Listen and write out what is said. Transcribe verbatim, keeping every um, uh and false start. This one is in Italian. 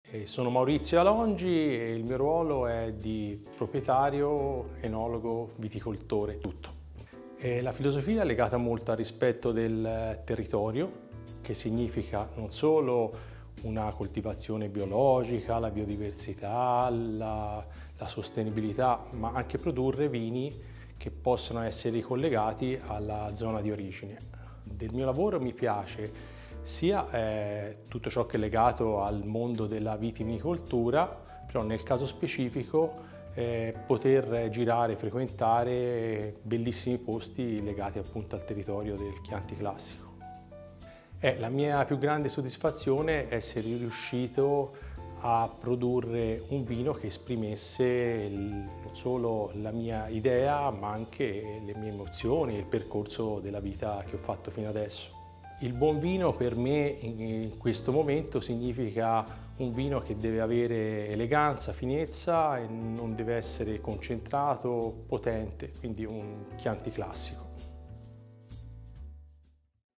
E sono Maurizio Alongi e il mio ruolo è di proprietario, enologo, viticoltore, tutto. E la filosofia è legata molto al rispetto del territorio, che significa non solo una coltivazione biologica, la biodiversità, la, la sostenibilità, ma anche produrre vini che possono essere ricollegati alla zona di origine. Del mio lavoro mi piace sia eh, tutto ciò che è legato al mondo della vitivinicoltura, però nel caso specifico eh, poter girare, frequentare bellissimi posti legati appunto al territorio del Chianti classico. Eh, la mia più grande soddisfazione è essere riuscito a produrre un vino che esprimesse il, non solo la mia idea, ma anche le mie emozioni, il percorso della vita che ho fatto fino adesso. Il buon vino per me in questo momento significa un vino che deve avere eleganza, finezza e non deve essere concentrato, potente, quindi un Chianti classico.